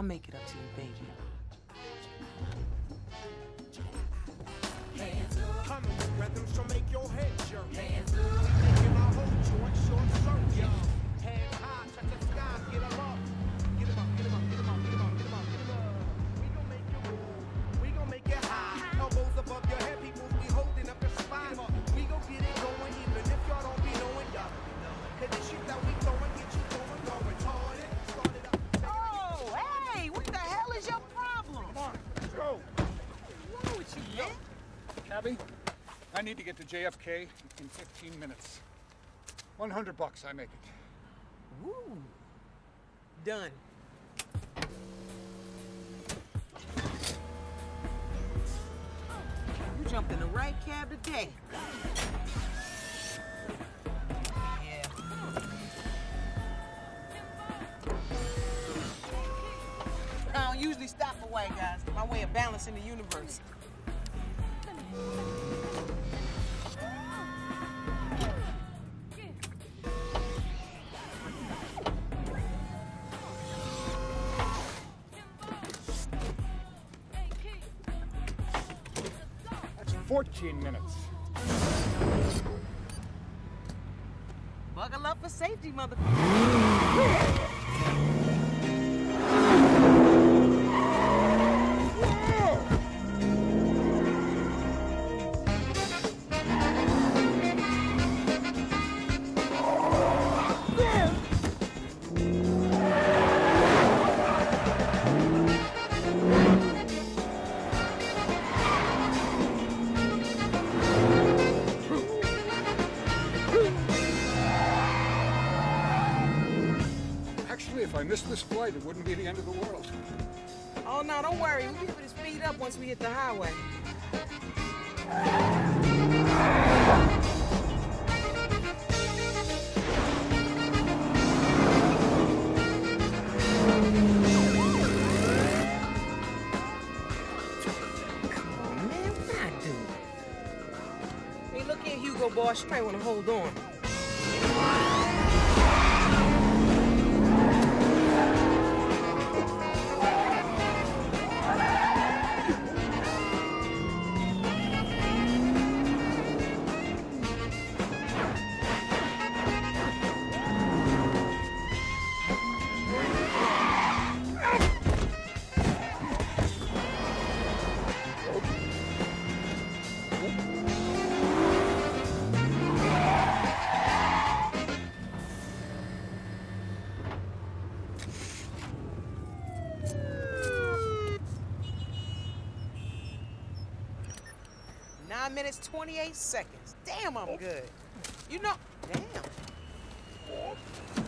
make it up to you, baby. Coming with rhythms to make your head jerk. Making my whole joint short circuit. Hands high, touch the sky, get 'em up. Get 'em up, get 'em up, get 'em up, get 'em up, get 'em up, get 'em up. We gon' make it move, we gon' make it high. Elbows above your head, people be holding up your spine. We gon' get it going, even if y'all don't be knowing y'all. Cause the shit that we throwing, get you going, go retarded. Start it up. Oh, hey, what the hell is your problem? Come on, let's go. What's wrong with you, man? Cabby, I need to get to JFK in 15 minutes. $100 I make it. Woo. Done. You jumped in the right cab today. Yeah. I don't usually stop for white guys. My way of balancing the universe. That's 14 minutes. Buckle up for safety, motherfucker. Actually, if I missed this flight, it wouldn't be the end of the world. Oh, no, don't worry. We'll keep it speed up once we hit the highway. Come on, man. What I do? Hey, look here, Hugo boss. You might want to hold on. Minutes, 28 seconds. Damn, I'm good. You know, damn.